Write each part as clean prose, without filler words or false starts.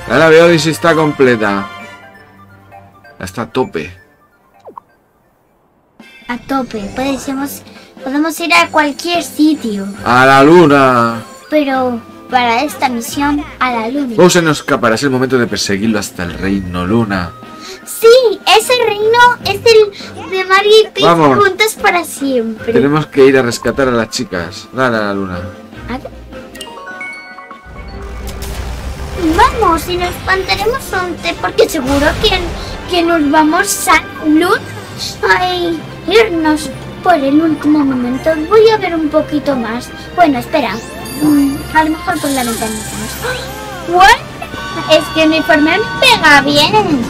La nave Odyssey está completa. Está a tope. A tope. Podemos ir a cualquier sitio. ¡A la luna! Pero para esta misión, a la luna. Bowser no escapará. Es el momento de perseguirlo hasta el reino Luna. Sí, ese reino es el de Mario y Peach Vamos. juntos para siempre. Tenemos que ir a rescatar a las chicas. Dale a la luna. Vamos, y nos plantaremos un té porque seguro que nos vamos a luna. Ay, irnos por el último momento. Voy a ver un poquito más. Bueno, espera. A lo mejor por la ventanita. ¿What? Es que mi uniforme me pega bien.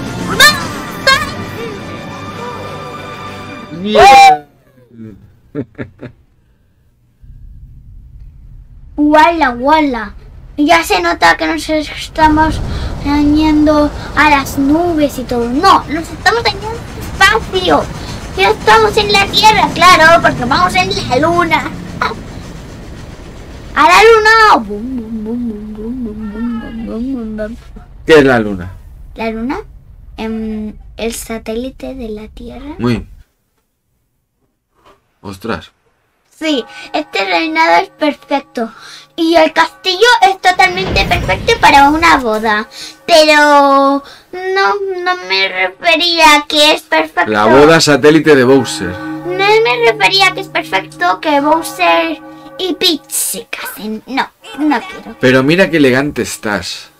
¡Wala, wala! Ya se nota que nos estamos yendo a las nubes y todo. No, nos estamos yendo al espacio. Ya estamos en la Tierra, claro, porque vamos en la Luna. ¡A la Luna! ¿Qué es la luna? ¿La Luna? El satélite de la Tierra. Muy. Ostras. Sí, este reinado es perfecto. Y el castillo es totalmente perfecto para una boda. Pero no me refería a que es perfecto. La boda satélite de Bowser. No me refería a que es perfecto que Bowser y Peach se casen. No quiero. Pero mira qué elegante estás.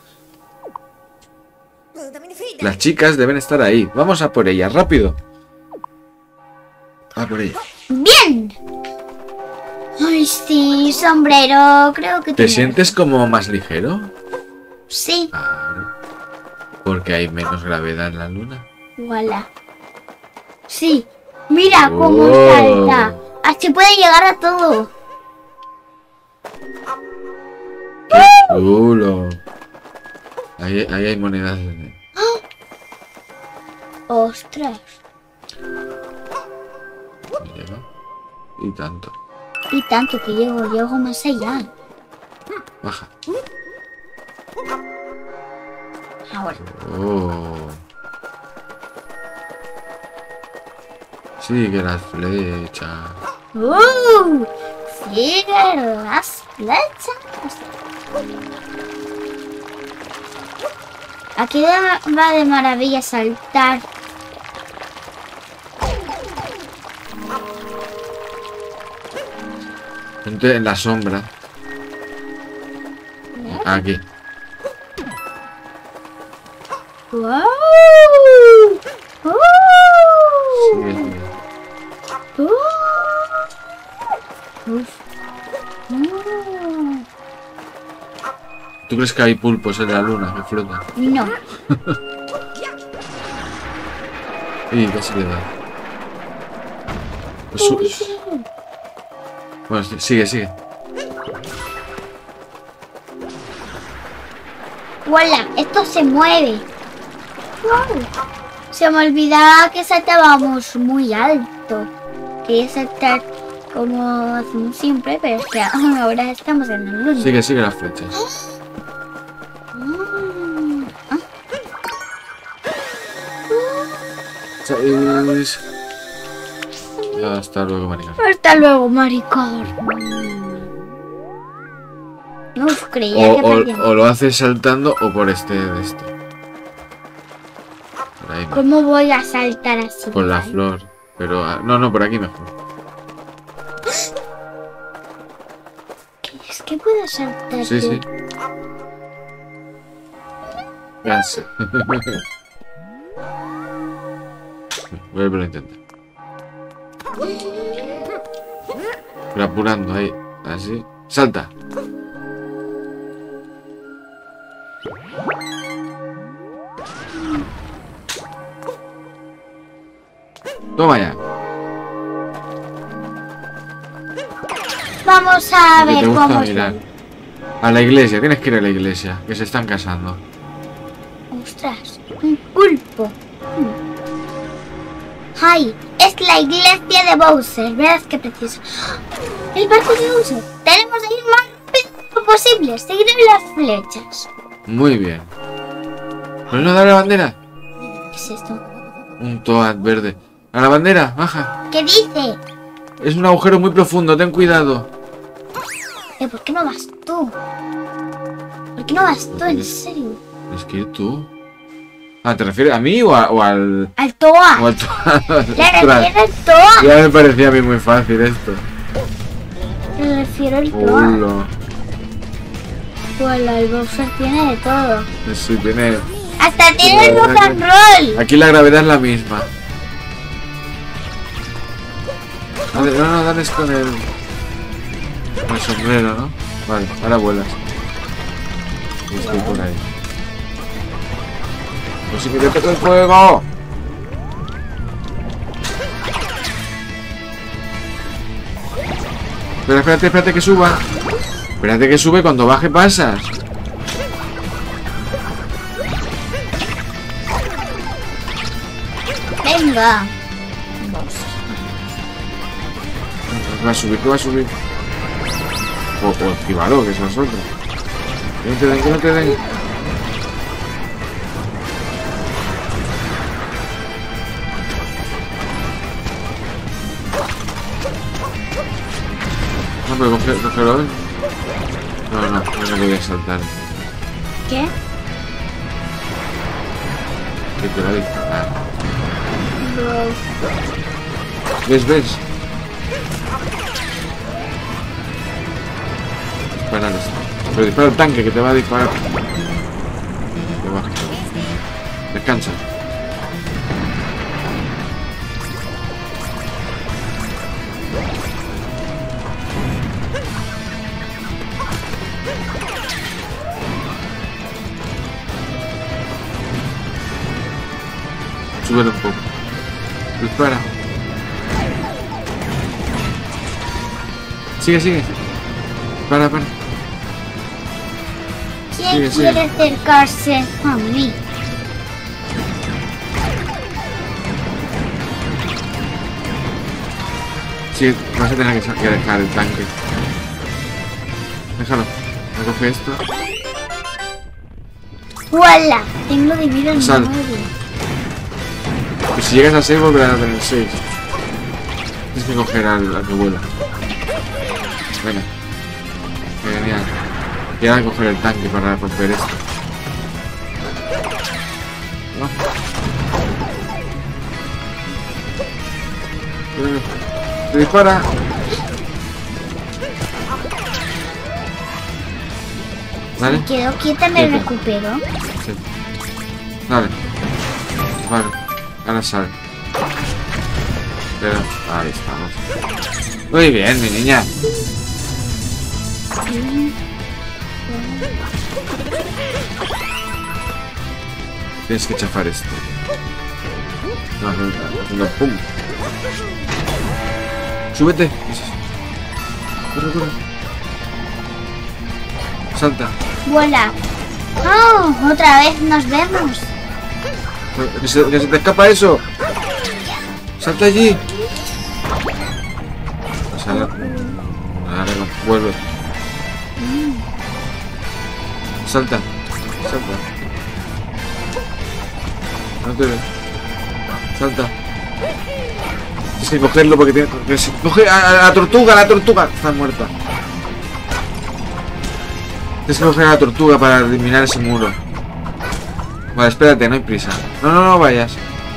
Las chicas deben estar ahí. Vamos a por ellas, rápido. A por ellas. ¡Bien! Ay, sí, sombrero. Creo que ¿Te tiene sientes como más ligero? razón. Sí, Claro. Porque hay menos gravedad en la luna. voilà. Sí, mira cómo Oh. salta. Así puede llegar a todo. Chulo. Ahí hay monedas. Ostras. Mira. Y tanto. Y tanto que llego más allá. Baja. Ahora. Oh. Sigue las flechas. Sigue las flechas. Aquí va de maravilla saltar. Gente en la sombra. Aquí. ¡Wow! Sigue, sigue. ¿Tú crees que hay pulpos en la luna que flotan? No. Y casi le da. Bueno, sigue. ¡Hola! Esto se mueve. ¡Wow! Se me olvidaba que saltábamos muy alto. Quería saltar como hacemos siempre, pero es que ahora estamos en el luna. Sigue las flechas. Hasta luego, maricón. Hasta luego, maricón. Uf, creía que perdía. O lo haces saltando o por este de este. Por ahí no. ¿Cómo voy a saltar así? Por la flor. Pero no, por aquí mejor. ¿Es que puedo saltar? Sí, yo? sí. Gracias. Vuelve a intentar. Pero apurando ahí. Así. ¡Salta! Toma ya. Vamos a Que ver te gusta cómo mirar. soy. A la iglesia, tienes que ir a la iglesia, que se están casando. Ostras, un pulpo. ¡Ay! Es la iglesia de Bowser. Verás qué precioso. El barco de Bowser. Tenemos que ir más rápido posible. Seguir las flechas. Muy bien. Pues no, dale la bandera. ¿Qué es esto? Un Toad verde. A la bandera, baja. ¿Qué dice? Es un agujero muy profundo, ten cuidado. ¿Por qué no vas tú? ¿Por qué no vas tú, en serio? Es que tú... Ah, ¿te refieres a mí o al...? Al Toa. O al Toad? Le Ostras, refiero al Toa. ya me parecía a mí muy fácil esto. Le refiero al Toa. Hola. Hola, el Bowser tiene de todo. Sí, tiene... Hasta tiene el rock and roll. Aquí la gravedad es la misma. No, dales con el sombrero, ¿no? Vale, ahora vuelas. Y estoy por ahí. Pues sí que te toca el fuego. Pero espérate que suba. Espérate que sube, cuando baje pasas. Venga. Va a subir, que va a subir. O esquivalo, que es nosotros. Que no te den, que no te den. No, pero cógelo. No me voy a saltar. ¿Qué? Que te va a disparar. ¿Ves? Dispara esto. Pero dispara el tanque que te va a disparar. Que baja. Descansa. Súbelo un poco. Dispara. Sigue. Para. ¿Quién Sigue. quiere acercarse a mí? Sí, vas a tener que dejar el tanque. Déjalo. Me coge esto. ¡Hola! Tengo de vida en Sal. 9. Y si llegas a 6 volverás a tener 6. Tienes que coger al que vuela. Venga. Genial. Y ahora coger el tanque para romper esto. ¡Te dispara! ¿Vale? Si quedo quieta me Quieta. recupero. Sí. Dale. Vale. Ahora sale. Pero... Ahí estamos. Muy bien, mi niña. Tienes que chafar esto. No, haciendo pum. Súbete. Corre. Salta. ¡Hola! ¡Oh! Otra vez nos vemos. Que se te escapa eso. Salta allí. Ahora vuelve. Salta. No te veo. Salta. Tienes que cogerlo porque tiene que coge a la tortuga, está muerta. Tienes que coger a la tortuga para eliminar ese muro. Vale, espérate, no hay prisa. No vayas.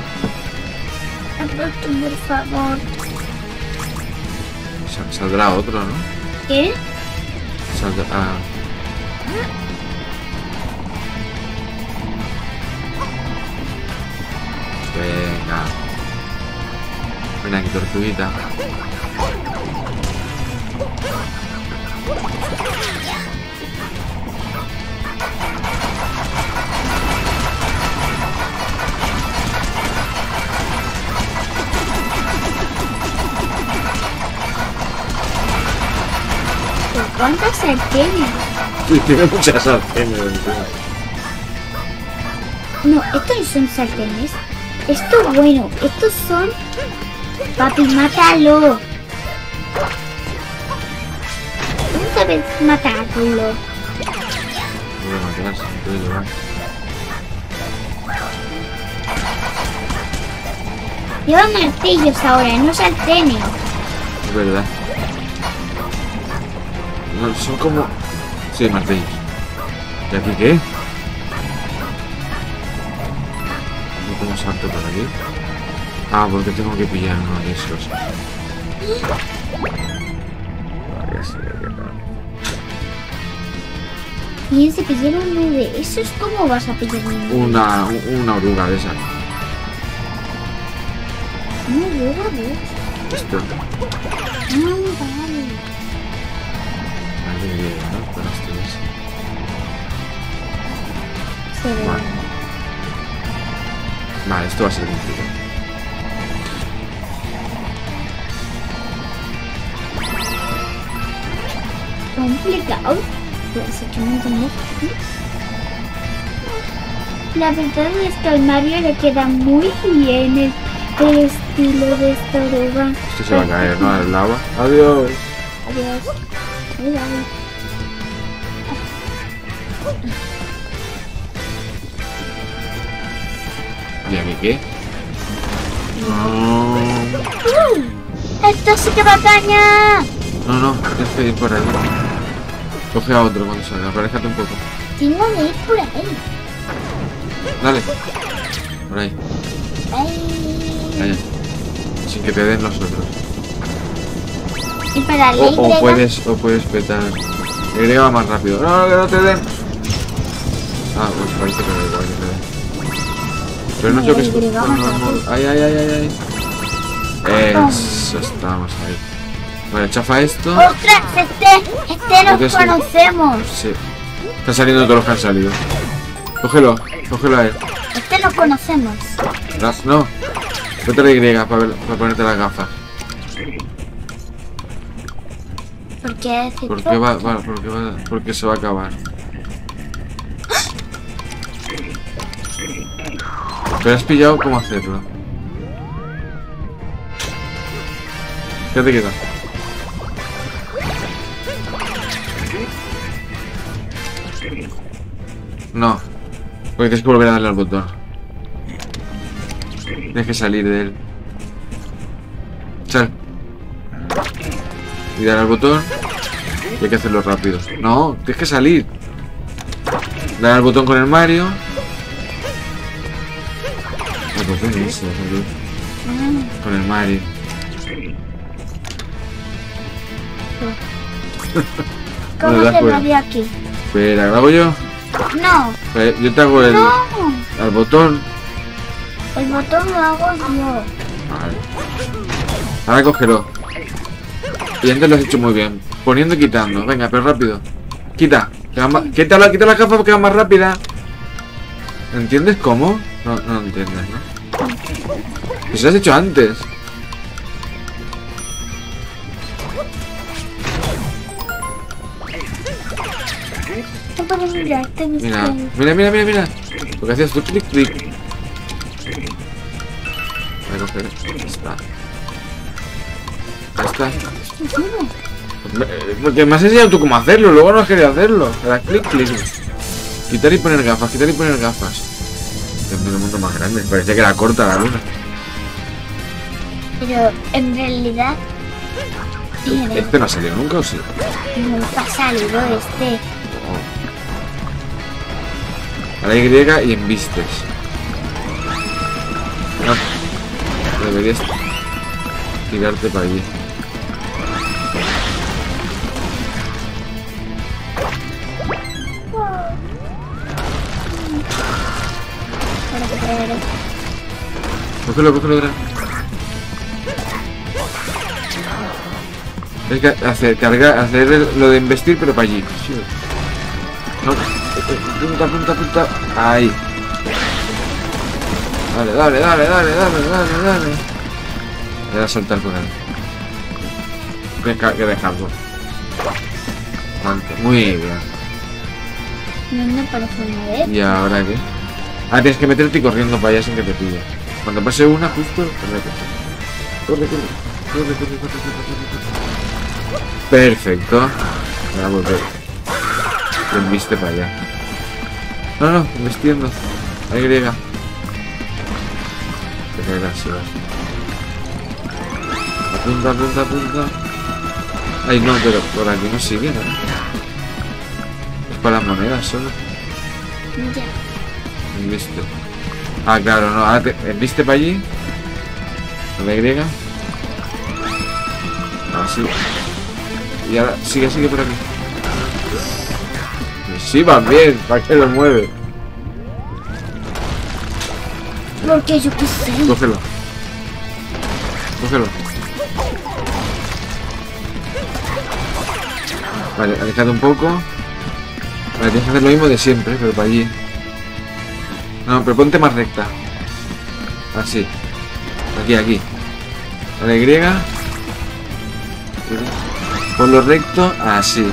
Por favor. Saldrá otro, ¿no? ¿Qué? Saldrá... Ah. Ven aquí, tortuguita. ¿Cuántas sartenes? Sí, tiene muchas sartenes encima. No, estos no son sartenes. Esto bueno, estos son... Papi, mátalo. ¿Cómo sabes matarlo? Voy a matar, se puede llevar. Lleva martillos ahora, no sartenes. Es verdad. No, son como... Sí, martillos. ¿Y aquí qué? ¿Cómo salto por aquí? Ah, porque tengo que pillar uno de esos. Vale, ya sé qué tal. ¿Y si pillar uno de esos? ¿Cómo vas a pillar uno? Una oruga de esas. ¿Una oruga de esos? Esto. Vale. Vale, ¿no? Para esto es. Se ve. Vale, esto va a ser complicado. Complicado. Pues que no entiendo. La verdad es que al Mario le queda muy bien el estilo de esta oruga. Esto se va a caer, ¿no? Al lava. Adiós. Adiós. Adiós. ¿Y aquí qué? No. ¡Esto sí que va caña! No, no, tienes que ir por ahí. Coge a otro cuando salga, aparéjate un poco. Tengo que ir por ahí. Dale. Por ahí. Ahí. Allá. Sin que te den los otros. Y para la O puedes petar. Y va más rápido. No, que no te den. Ah, pues parece que da igual que te den. Pero no sé qué es. Ay, ay, ay, ay, ay. Eso, estamos ahí. Vale, chafa esto. ¡Ostras! Este nos conocemos. Sí. Están saliendo todos los que han salido. Cógelo a él. Este nos conocemos. No. Vete a la Y para ponerte las gafas. ¿Por qué? Porque se va a acabar. Pero has pillado cómo hacerlo. ¿Qué te queda? No. Porque tienes que volver a darle al botón. Tienes que salir de él. Sal. Y dar al botón. Y hay que hacerlo rápido. No, tienes que salir. Dar al botón con el Mario. El botón ese, con el Mario. ¿Cómo No, se lo de aquí? Espera, ¿lo hago yo? No. Yo te hago el... No. al botón. El botón lo hago yo. Vale. Ahora cógelo. Y antes lo has hecho muy bien. Poniendo y quitando. Venga, pero rápido. Quita. Quita la gafa porque va más rápida. ¿Entiendes cómo? No entiendes, ¿no? Pues lo has hecho antes. No puedes mirarte, Mira. Lo que hacías tú, clic. Voy a coger. Ya está. Porque me has enseñado tú cómo hacerlo, luego no has querido hacerlo. Era clic. Quitar y poner gafas. Es el mundo más grande. Parecía que era corta la luna. Pero en realidad... ¿Este no ha salido nunca o sí? Nunca ha salido este. A la Y y embistes. No. Deberías tirarte para allí. Cógelo, gran. Hay que hacer lo de investir, pero para allí. No, punta. Ahí. Dale. Voy a saltar por ahí. Que dejarlo. Muy bien. No me parece una vez. ¿Y ahora qué? Ah, tienes que meterte corriendo para allá sin que te pille. Cuando pase una, justo, corre. Perfecto. Voy a volver. Lo enviste para allá. No, investiendo. La Y. Te caerás, si vas. Apunta, apunta, apunta. Ay, no, pero por aquí no sigue, ¿no? Es para las monedas solo. Ya. Enviste. Ah, claro, no. Ahora te enviste para allí. A la Y. Así. Y ahora sigue, sigue por aquí. Y sí, va bien. ¿Para qué lo mueve? Porque yo qué sé. Cógelo. Cógelo. Vale, alejate un poco. Vale, tienes que hacer lo mismo de siempre, pero para allí. No, pero ponte más recta. Así. Aquí, aquí. A la Y. Ponlo recto. Así.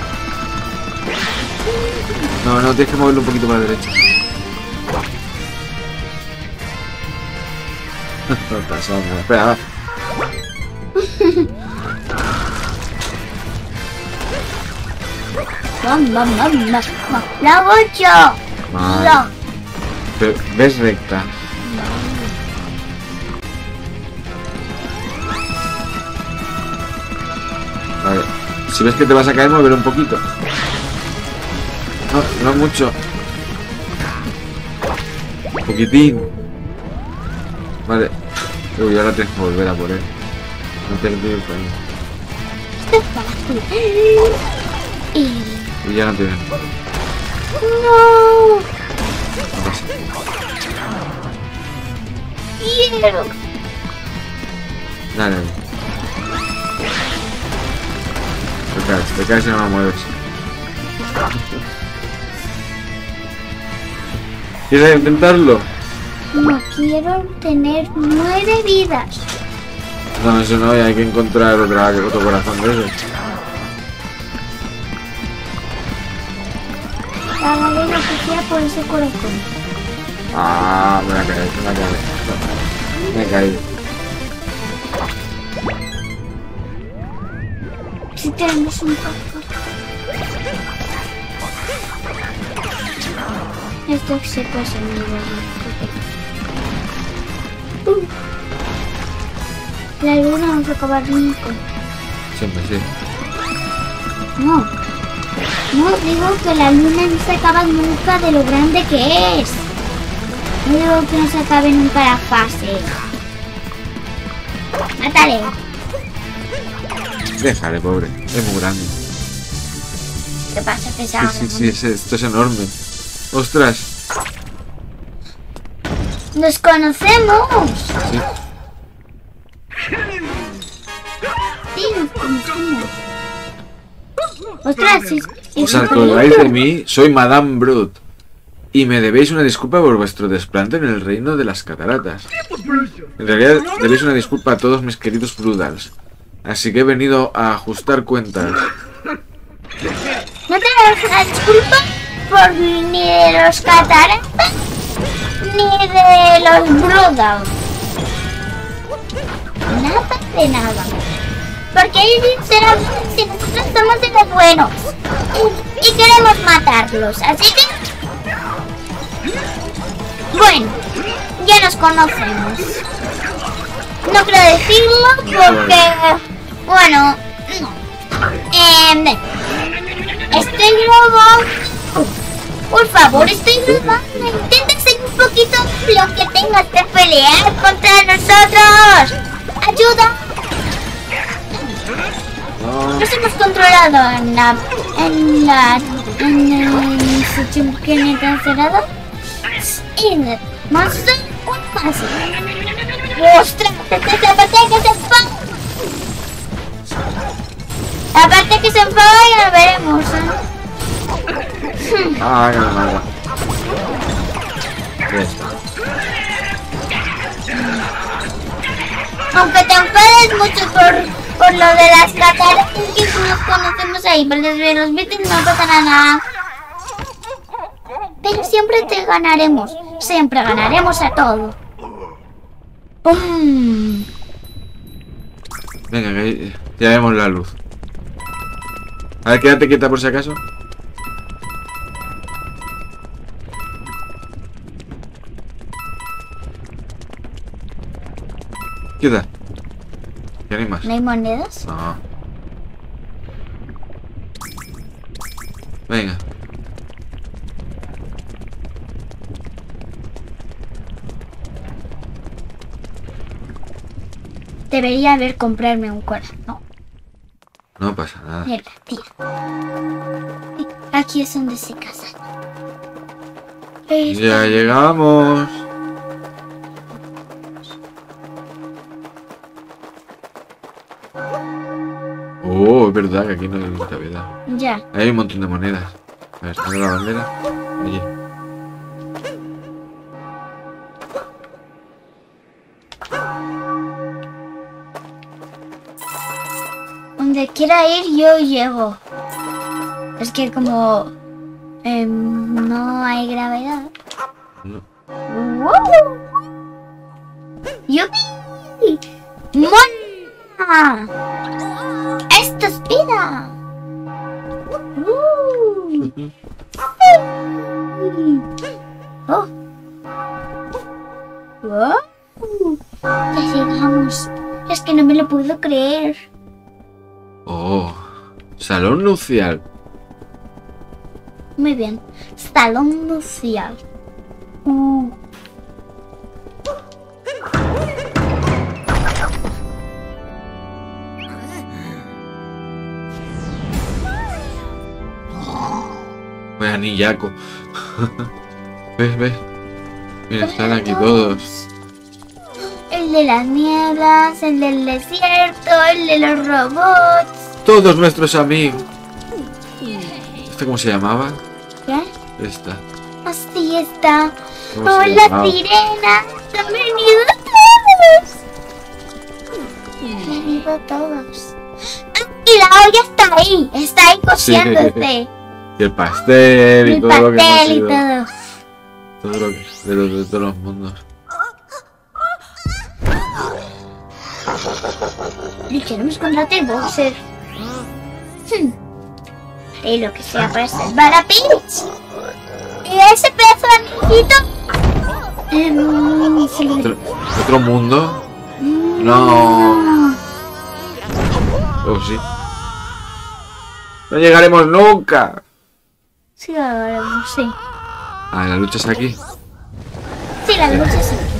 No, no, tienes que moverlo un poquito para la derecha. No pasa nada. Espera, va. Vamos. La hago yo. Vale. No. Pero, ves recta. Vale. Si ves que te vas a caer, mover un poquito. No, no mucho. Un poquitín. Vale. Uy, ahora tienes que volver a por él. No te el camino. Esto es fácil. Y ya no tienes. No. No pasa. Quiero. Dale. Te caes y no la mueves. ¿Quieres intentarlo? No quiero tener 9 vidas. No, eso no, y hay que encontrar otro corazón de esos. Pagaré lo que sea por ese corazón. Ah, me voy a caer, me voy a caer. Me he caído. Si tenemos un poco. Esto se pasa en mi vida. La luna no se acaba nunca. Siempre sí. No. No digo que la luna no se acaba nunca de lo grande que es. No digo que no se acabe nunca la fase. Mátale. Déjale, pobre. Es muy grande. ¿Qué pasa, pesado? Sí, esto es enorme. ¡Ostras! ¡Nos conocemos! Sí. Sí, nos conocemos. ¡Ostras! Os acordáis de mí, soy Madame Brut. Y me debéis una disculpa por vuestro desplante en el reino de las cataratas. En realidad, debéis una disculpa a todos mis queridos Brudals. Así que he venido a ajustar cuentas. No te das una disculpa por ni de los cataratas ni de los Brudals. Nada de nada. Porque sinceramente si nosotros somos de los buenos y queremos matarlos, así que bueno, ya nos conocemos. No quiero decirlo porque bueno, no. Estoy grabando. Por favor, estoy grabando. Intenta ser un poquito lo que tengas que pelear contra nosotros. ¡Ayuda! Nos hemos controlado en el sitio que me he cancelado. Y más un paso. ¡Ostras! Aparte que se enfada, ya lo veremos, ¿eh? Ah, que nada. Ya está. Aunque te enfades mucho por lo de las cataratas, que nos conocemos ahí, pero desde los vídeos no pasará nada. Pero siempre te ganaremos. Siempre ganaremos a todo. ¡Pum! Venga, que ya vemos la luz. A ver, quédate quieta por si acaso. Quieta. ¿Ya no hay más? ¿No hay monedas? No. Venga. Debería haber comprarme un cola. No, No pasa nada. mierda, tira. Aquí es donde se casan. Ya llegamos. Oh, es verdad que aquí no hay gravedad. Ya. Hay un montón de monedas. A ver, ¿está la bandera? Allí. Donde quiera ir yo llego. Es que como no hay gravedad. No. ¡Wow! ¡Yupi! ¡Mona! ¡Esto es vida! ¡Oh! ¡Wow! Ya llegamos. Es que no me lo puedo creer. Oh, salón nupcial. Muy bien. Salón nupcial. Vaya nillaco. ¿Ves? Mira, están aquí todos. El de las nieblas, el del desierto, el de los robots. Todos nuestros amigos. ¿Esta cómo se llamaba? ¿Qué? Esta. Así está. ¿Cómo se Hola, llamaba? sirena. Han venido todos. Han venido todos. Y la olla está ahí. Está ahí cociéndose. Y el pastel y El todo lo que hemos pastel y ido. todo. Todo lo que, de todos los mundos. Lucharemos contra el Bowser. Haré lo que sea para salvar a Peach. Y ese pedazo de anillito. ¿Otro mundo? No. Oh, sí. No llegaremos nunca. Sí, ahora sí. Ah, la lucha es aquí. Sí, la lucha es aquí.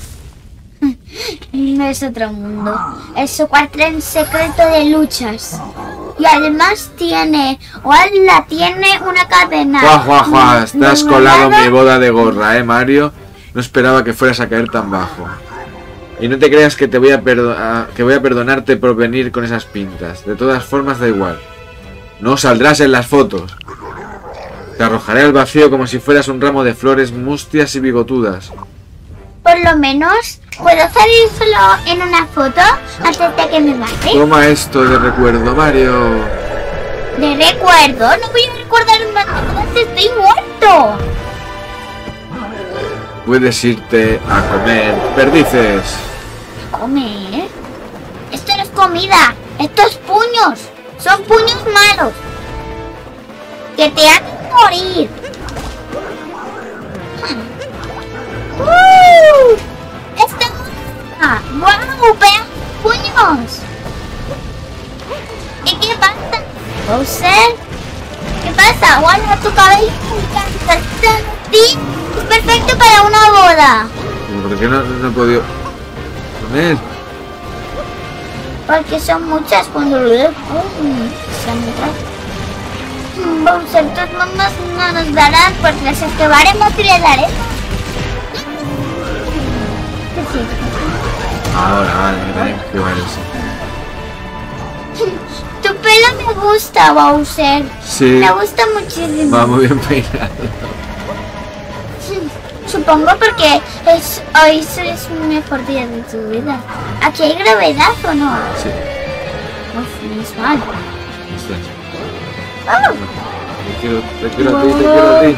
No es otro mundo. Es su cuartel secreto de luchas. Y además tiene, tiene una cadena. Juá, estás colado dorada. mi boda de gorra, Mario. No esperaba que fueras a caer tan bajo. Y no te creas que te voy a perdonarte por venir con esas pintas. De todas formas da igual. No saldrás en las fotos. Te arrojaré al vacío como si fueras un ramo de flores mustias y bigotudas. Por lo menos, ¿puedo salir solo en una foto antes de que me mate? Toma esto de recuerdo, Mario. De recuerdo, no voy a recordar más nada, estoy muerto. Puedes irte a comer perdices. ¿Comer? Esto no es comida, esto es puños. Son puños malos. Que te hacen morir. ¡Esto! ¡Guau! ¡Vean puños! ¿Y qué pasa? ¿Bowser? ¿Qué pasa? ¡Guarda tu cabello! ¡Me encanta! ¡Sí! ¡Es perfecto para una boda! ¿Por qué no he podido comer? Porque son muchas cuando lo veo. Son muchas. Bowser, tus mamás no nos darán porque las esquivaremos y le daremos. Sí. Ahora, vale, que tenemos que ver eso. Tu pelo me gusta, Bowser. Sí, Me gusta muchísimo. va muy bien peinado. Supongo porque hoy es un mejor día de tu vida. ¿Aquí hay gravedad o no? Sí, Uf, no es mal. estás. Oh, Te quiero a ti, te quiero a ti.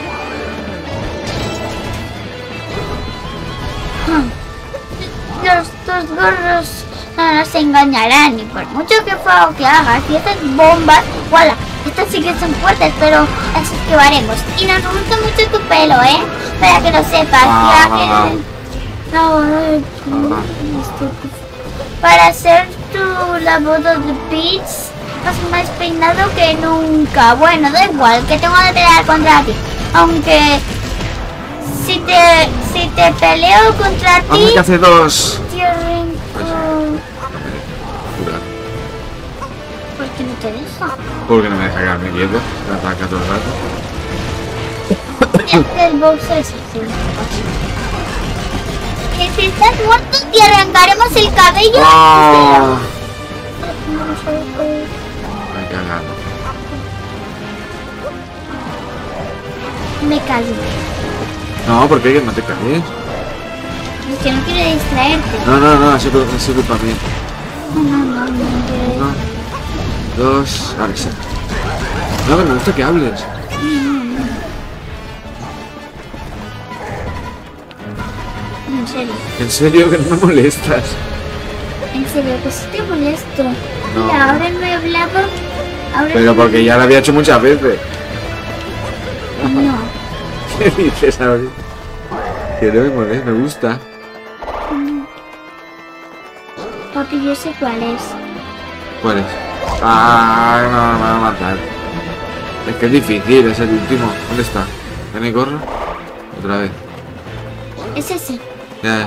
los dos gorros no nos engañarán y por mucho que fuego que hagas y estas bombas, voilà, estas sí que son fuertes, pero las esquivaremos. Y nos gusta mucho tu pelo, para que lo sepas. Ya que... No, para ser visto la boda de Peach? Estás más peinado que nunca. Bueno, da igual, que tengo que pelear contra ti. Aunque si te peleo contra ti... Vamos, que hace dos. Te arranco. Curar. ¿Por qué no te deja? Porque no me deja quedarme quieto. Me ataca todo el rato. Y hace el Bowser es así. Que si estás muerto te arrancaremos el cabello. ¡Oh! Me he cagado. Me callo. No, porque no te calles. Es que no quiero distraerte. No, ha sido culpa mía. No. Uno, dos, ahora sí. No, pero me gusta que hables. En serio. En serio, que no me molestas. En serio, que sí te molesto. No. Mira, ahora no he hablado. Ahora Pero no- porque ya lo había hecho muchas veces. No. ¿Qué dices ahora? Que no me molesta, me gusta. Papi, yo sé cuál es. ¿Cuál es? Ah, no, me va a matar. Es que es difícil, es el último. ¿Dónde está? ¿Ven y corro? Otra vez. Es ese. Ya.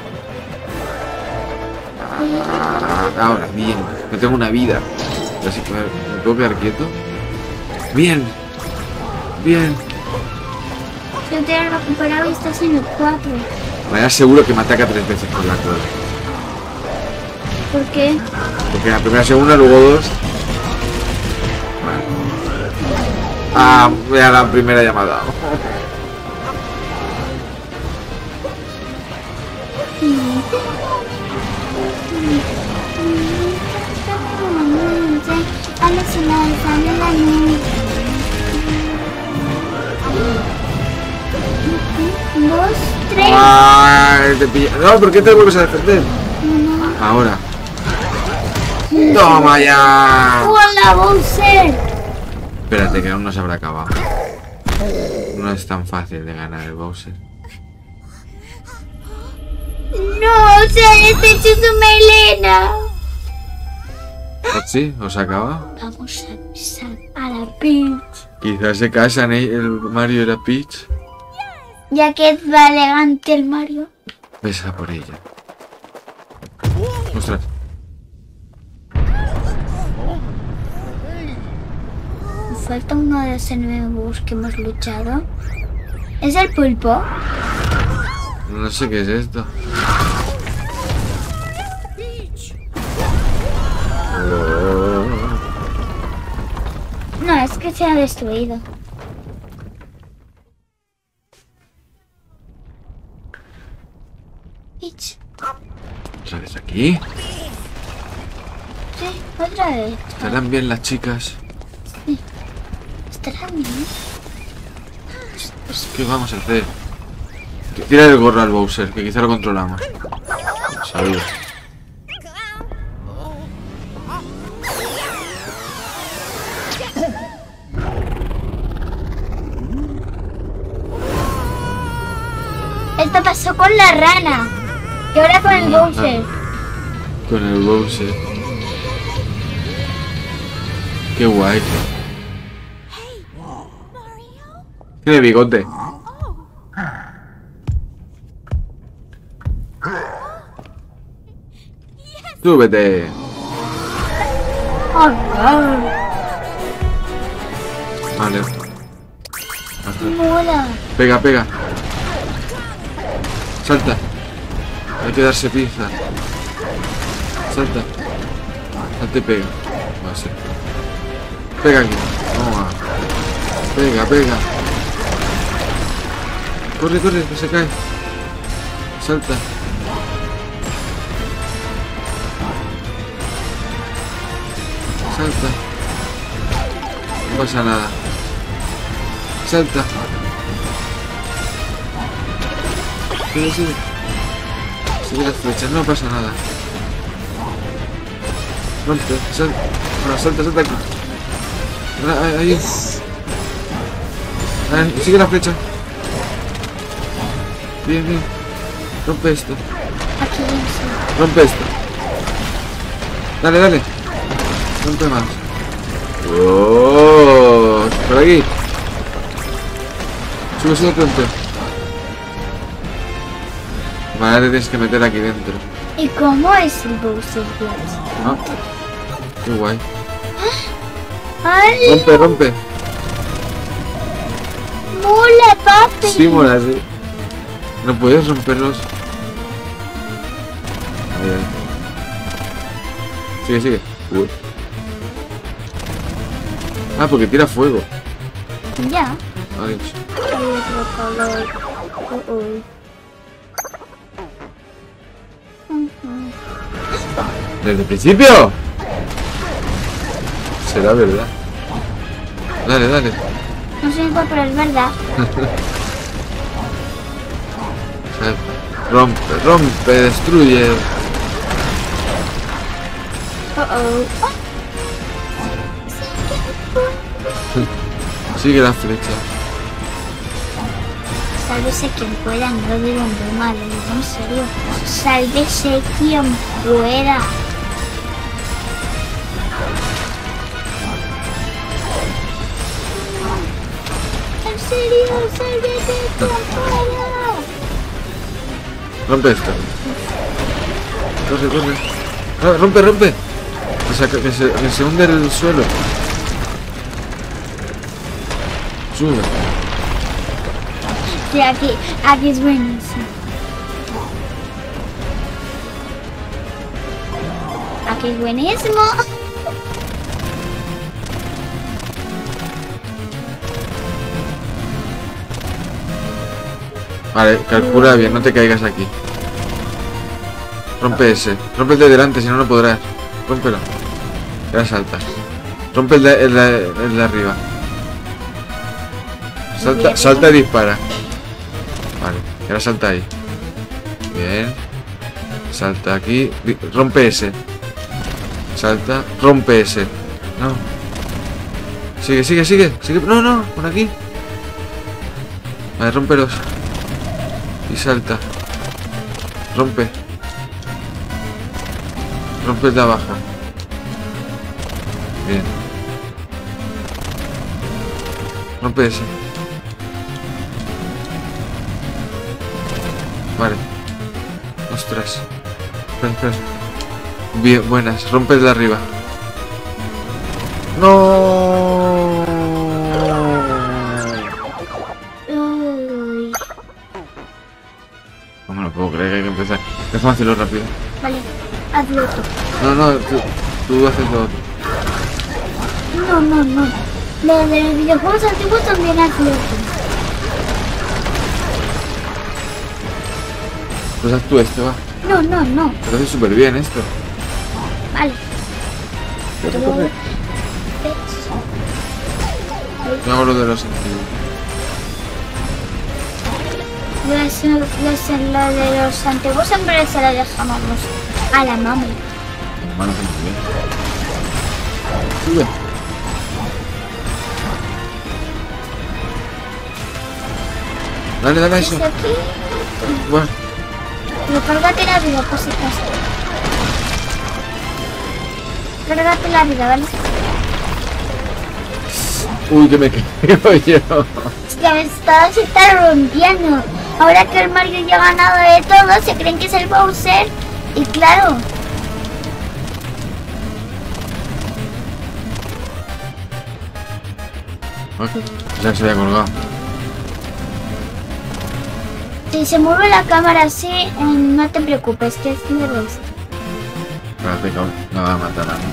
Ahora, bien. No tengo una vida. Así que me puedo quedar quieto. Bien. Bien. Yo te he recuperado y estás en el 4. Me da seguro que me ataca 3 veces con la cuerda. ¿Por qué? Porque la primera segunda, luego dos. Vale. Ah, ya la primera llamada. Dos, tres. Ay, te pilla. No, ¿por qué te vuelves a defender? Ahora. ¡Toma ya! ¡Hola, Bowser! Espérate, que aún no se habrá acabado. No es tan fácil de ganar el Bowser. ¡No! ¡Se ha deshecho su melena! ¿Sí? ¿Os acaba? Vamos a avisar a la Peach. Quizás se casan el Mario y la Peach. Ya que va elegante el Mario. Besa por ella. Ostras. Me falta uno de los enemigos que hemos luchado. ¿Es el pulpo? No sé qué es esto. No, es que se ha destruido. Peach. ¿Otra vez aquí? Sí, otra vez. ¿Estarán bien las chicas? ¿Estará bien? ¿Qué vamos a hacer? Tira el gorro al Bowser, que quizá lo controlamos. Sabía. Esto pasó con la rana. Y ahora con el Bowser. Con el Bowser. Qué guay. Tiene bigote. Súbete. Oh, no. Vale. Mola. Pega, pega. Salta. Hay que darse pinza. Salta. Salta y pega. Va a ser. Pega aquí. Toma. Pega, pega. Corre, corre, que se cae. Salta. Salta. No pasa nada. Salta. Sigue, sigue. Sigue las flechas, no pasa nada. Rompe, salta. No, salta, salta aquí. Ahí. Ahí, sigue la flecha. Bien, bien. Rompe esto. Aquí sí. Rompe esto. Dale, dale. Rompe más. ¡Oh! Por aquí. Sube, sube, rompe. Vale, ahora te tienes que meter aquí dentro. ¿Y cómo es el Bowser Blast? ¿No? Qué guay. ¡Ay! Rompe, rompe. ¡Mola, papi! Sí, mola, sí. No puedes romperlos. Ahí, ahí. Sigue, sigue. Uy. Ah, porque tira fuego. Ya. Adiós. Hay otro color. ¿Desde el principio? Será verdad. Dale, dale. No sé cuál, pero es verdad. Rompe, rompe, destruye. Sigue la flecha. Sálvese quien pueda, no lo digo en broma, lo digo en serio. Sálvese quien pueda. En serio, sálvese quien pueda. Rompe esto. Corre, corre. Ah, rompe, rompe. Que se hunde el suelo. Sube. Sí, aquí es buenísimo. Aquí es buenísimo. Vale, calcula bien, no te caigas aquí. Rompe ese. Rompe el de delante, si no, no podrás. Rómpelo. Ahora saltas. Rompe el de arriba. Salta, salta y dispara. Vale, ahora salta ahí. Bien. Salta aquí. Rompe ese. Salta. Rompe ese. No. Sigue, sigue, sigue. Sigue. No, no, por aquí. Vale, rómpelos. Y salta. Rompe. Rompe el de abajo. Bien. Rompe ese. Vale. Ostras. Espera, espera. Bien, buenas. Rompe el de arriba. No. Uy. No me lo puedo creer que hay que empezar. Déjame hacerlo rápido. Vale, hazlo tú. No, no, tú haces lo otro. No, no, no. Lo de los videojuegos antiguos también hazlo tú. Pues haz tú este, va. No, no, no. Lo haces súper bien esto. Vale. Corre, corre. Yo hago lo de los antiguos. Lo de los antiguos siempre se lo dejamos a la mami. Mi hermano hace muy bien. Sube. Dale, dale a eso. Desde aquí. Bueno, Pero cárgate la vida, por si acaso. Cárgate la vida, ¿vale? uy, que me caigo yo. Es que se está rompiendo. Ahora que el Mario ya ha ganado de todo, se creen que es el Bowser. Y claro, Ya se había colgado. si se mueve la cámara así, no te preocupes, que es muy esto. Espérate que no va a matar a mí.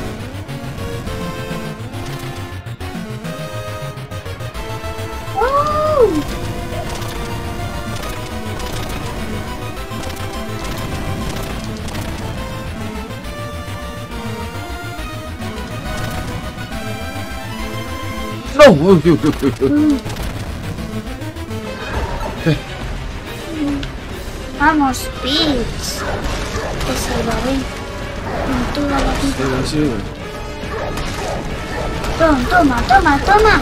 No, uy, uy, uy, uy. Vamos, Peach. Te salvaré. Tú dale aquí. Sí, sí. Toma, toma, toma.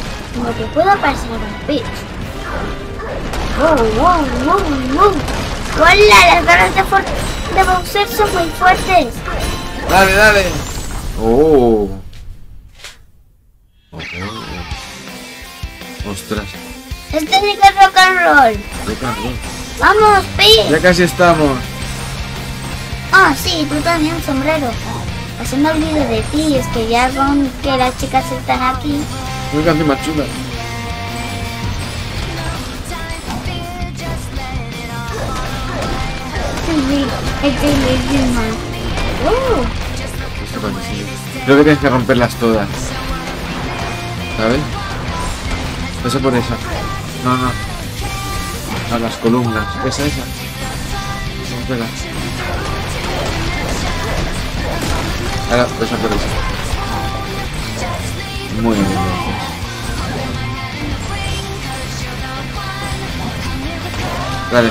Lo que pueda pasar con Peach. Wow, wow, wow, wow. ¡Hola! Las garras de Bowser son muy fuertes. Dale, dale. Oh. Ostras. Este sí que es rock and roll. Rock and roll. ¡Vamos, Pi! Ya casi estamos. Ah, sí, tú también, sombrero. Así me olvido de ti, es que ya con que las chicas están aquí. Una canción más chula. Sí, encima. Esto parece así. Creo que tienes que romperlas todas. ¿Sabes? Esa por esa. No, no. A las columnas. Esa. Rómpela. Ahora, esa por esa. Muy bien, gracias. Dale.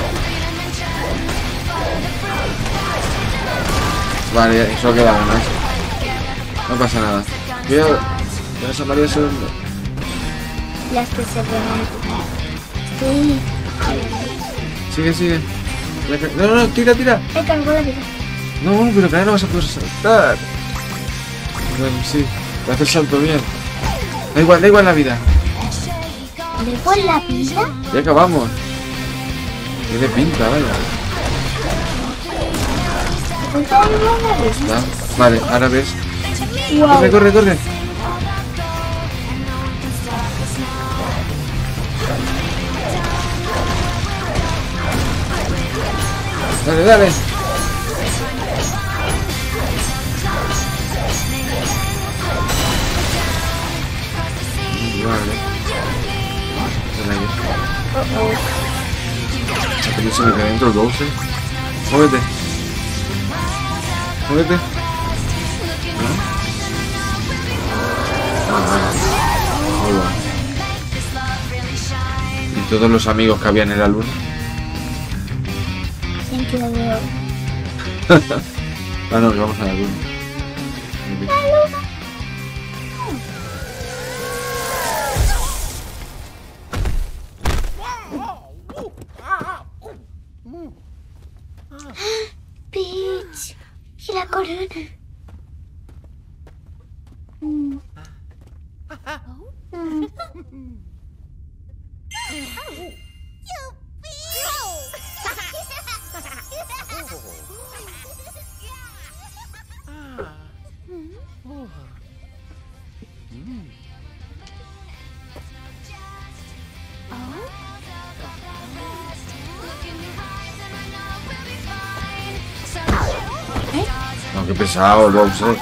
Vale, solo queda una. No pasa nada. Cuidado. Esa María segundo. Las que se remontan. Sí. Sigue. No, tira. He cargado la vida. No, pero que ahora no vas a poder saltar. Bueno, sí, te hace el salto bien. Da igual la vida. ¿Le pon la vida? Ya acabamos. Tiene pinta, vaya. ¿Está? Vale, ahora ves. Wow. Corre. Dale. Vale. Se me queda dentro el Bowser. Muévete. Hola. Y todos los amigos que había en la luna. Siempre lo veo. Ah, no, que vamos a la luna. Peach. Y la corona. No, qué pesado el Bowser.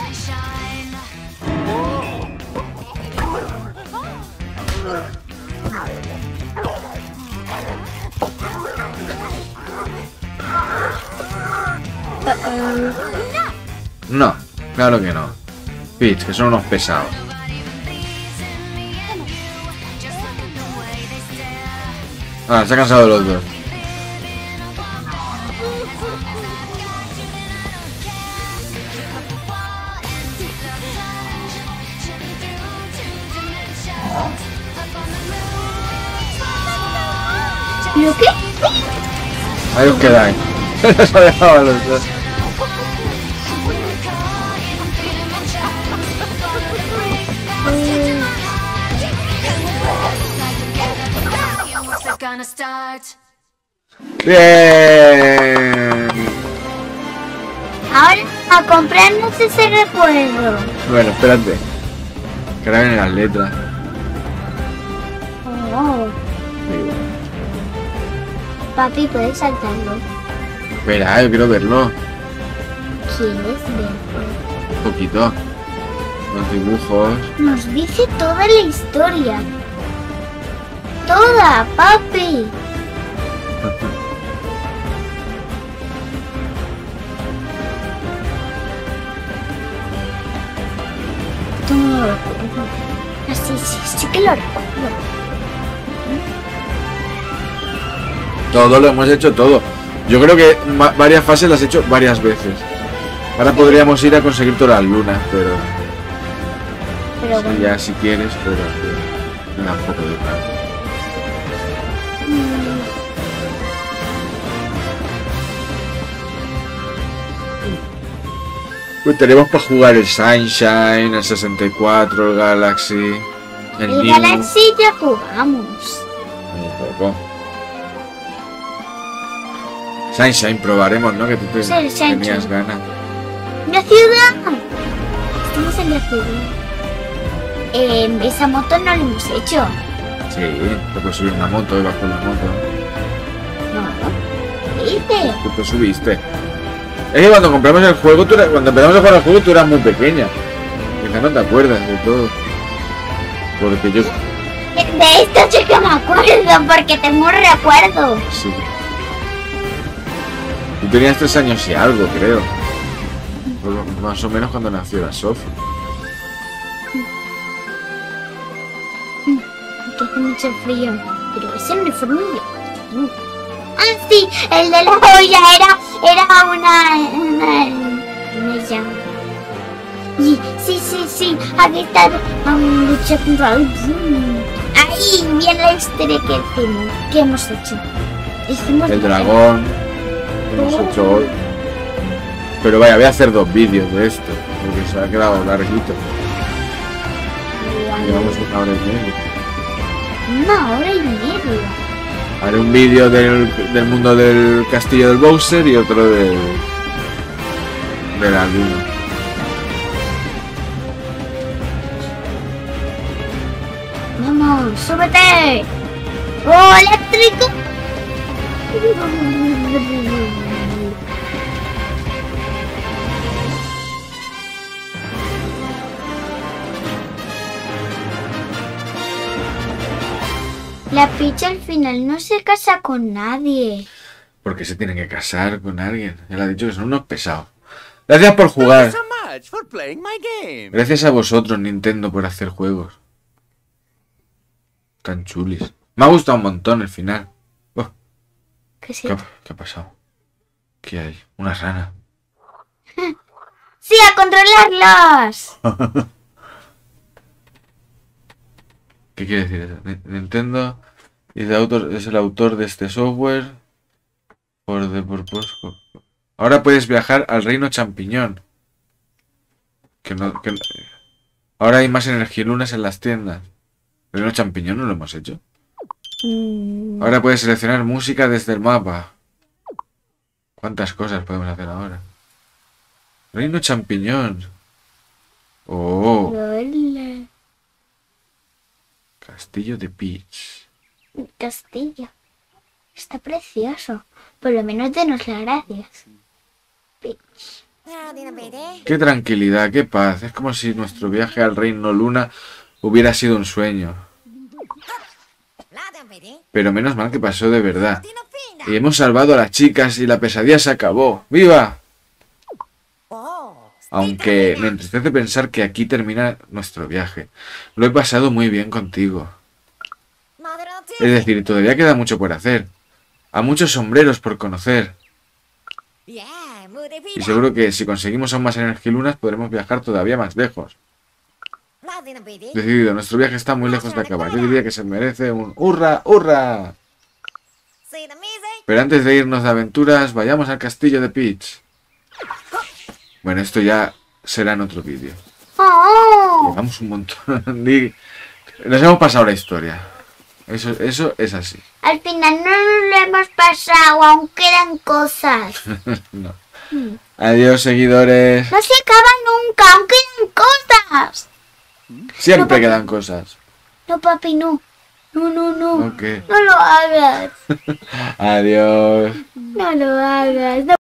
No, claro que no. Peach, que son unos pesados. Ah, se ha cansado de los dos. ¿Pero qué? Ahí os quedáis. Se ha dejado a los dos. Bien. Ahora a comprarnos ese recuerdo. Bueno, espérate. Que ahora vienen las letras. Oh, Digo, papi, ¿puedes saltarlo? espera, yo quiero verlo. ¿Quieres verlo? Un poquito. Los dibujos. Nos dice toda la historia. Toda, papi. Todo. Así, sí que lo recuerdo. Todo lo hemos hecho todo. Yo creo que varias fases las he hecho varias veces. Ahora podríamos ir a conseguir todas las lunas, pero Pero bueno. ya si quieres, pero me da un poco de paz. Pues tenemos para jugar el Sunshine, el 64, el Galaxy, el El New. Galaxy ya jugamos. Un poco. Sunshine probaremos, ¿no? Que tú Sí, el Sunshine. tenías ganas. ¡La ciudad! Estamos en la ciudad. Esa moto no la hemos hecho. Sí, te puedes subir una moto y vas con la moto. No. ¿Qué dices? Tú te subiste. Es que cuando compramos el juego, cuando empezamos a jugar al juego, tú eras muy pequeña. Quizá no te acuerdas de todo. Porque yo... De esto sí que me acuerdo, porque tengo un recuerdo. Sí. Tú tenías 3 años y algo, creo. Más o menos cuando nació la Sophie. Que hace mucho frío. Pero ese uniforme de... Ah, sí, el de la olla era una llama. Y sí, aquí está lucha contra el... Ahí viene la historia que hemos hecho. Hicimos El dragón que hemos hecho hoy. Pero vaya, voy a hacer 2 vídeos de esto, porque se ha quedado larguito. Llevamos 1 hora y media. 1 hora y media. Haré un vídeo del mundo del castillo del Bowser y otro de la luna. Vamos, súbete. ¡Oh, eléctrico! La Peach al final no se casa con nadie. Porque se tienen que casar con alguien. Él ha dicho que son unos pesados. Gracias por jugar. Gracias a vosotros, Nintendo, por hacer juegos tan chulis. Me ha gustado un montón el final. Oh, ¿Qué sí? ¿Qué ha pasado? ¿Qué hay? Una rana. ¡Sí, a controlarlos! ¿Qué quiere decir eso? Nintendo es el autor de este software. Ahora puedes viajar al reino champiñón. Ahora hay más energilunas en las tiendas. ¿El reino champiñón no lo hemos hecho? Ahora puedes seleccionar música desde el mapa. ¿Cuántas cosas podemos hacer ahora? Reino champiñón. Oh. Hola. Castillo de Peach. Castillo. Está precioso. Por lo menos denos las gracias. Peach. Qué tranquilidad, qué paz. Es como si nuestro viaje al reino Luna hubiera sido un sueño. Pero menos mal que pasó de verdad. Y hemos salvado a las chicas y la pesadilla se acabó. ¡Viva! Aunque me entristece pensar que aquí termina nuestro viaje. Lo he pasado muy bien contigo. Es decir, todavía queda mucho por hacer. A muchos sombreros por conocer. Y seguro que si conseguimos aún más energilunas podremos viajar todavía más lejos. Decidido, nuestro viaje está muy lejos de acabar. Yo diría que se merece un ¡hurra, hurra! Pero antes de irnos de aventuras, vayamos al castillo de Peach. Bueno, esto ya será en otro vídeo. ¡Oh! Llevamos un montón. Nos hemos pasado la historia. Eso es así. Al final no nos lo hemos pasado, aún quedan cosas. No. Adiós, seguidores. No se acaba nunca, aún quedan cosas. Siempre No, quedan cosas. No, papi, no. No. Ok. No lo hagas. Adiós. No lo hagas. No